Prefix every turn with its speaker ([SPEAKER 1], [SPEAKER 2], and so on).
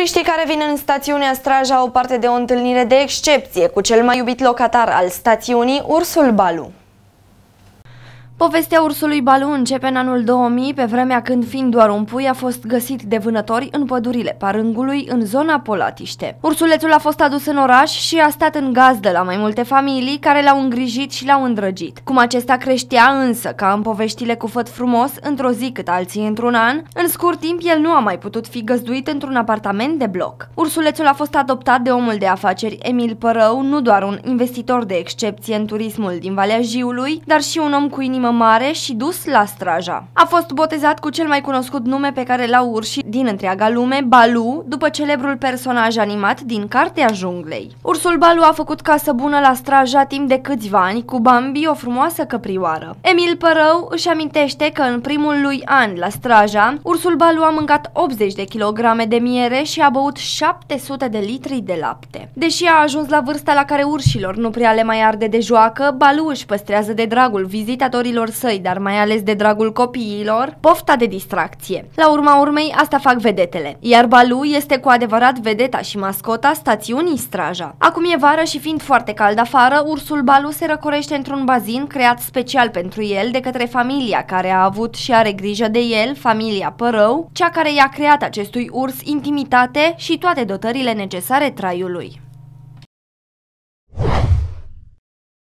[SPEAKER 1] Turiștii care vin în stațiunea Straja au parte de o întâlnire de excepție cu cel mai iubit locatar al stațiunii, ursul Balu. Povestea ursului Balu începe în anul 2000, pe vremea când, fiind doar un pui, a fost găsit de vânători în pădurile Parângului, în zona Polatiște. Ursulețul a fost adus în oraș și a stat în gazdă la mai multe familii care l-au îngrijit și l-au îndrăgit. Cum acesta creștea însă, ca în poveștile cu făt frumos, într-o zi cât alții într-un an, în scurt timp el nu a mai putut fi găzduit într-un apartament de bloc. Ursulețul a fost adoptat de omul de afaceri Emil Părău, nu doar un investitor de excepție în turismul din Valea Jiului, dar și un om cu inimă mare și dus la Straja. A fost botezat cu cel mai cunoscut nume pe care l-au urșii din întreaga lume, Balu, după celebrul personaj animat din Cartea Junglei. Ursul Balu a făcut casă bună la Straja timp de câțiva ani, cu Bambi, o frumoasă căprioară. Emil Părău își amintește că în primul lui an la Straja, ursul Balu a mâncat 80 de kilograme de miere și a băut 700 de litri de lapte. Deși a ajuns la vârsta la care urșilor nu prea le mai arde de joacă, Balu își păstrează de dragul vizitatorilor săi, dar mai ales de dragul copiilor, pofta de distracție. La urma urmei, asta fac vedetele, iar Balu este cu adevărat vedeta și mascota stațiunii Straja. Acum e vară și fiind foarte cald afară, ursul Balu se răcorește într-un bazin creat special pentru el de către familia care a avut și are grijă de el, familia Părău, cea care i-a creat acestui urs intimitate și toate dotările necesare traiului.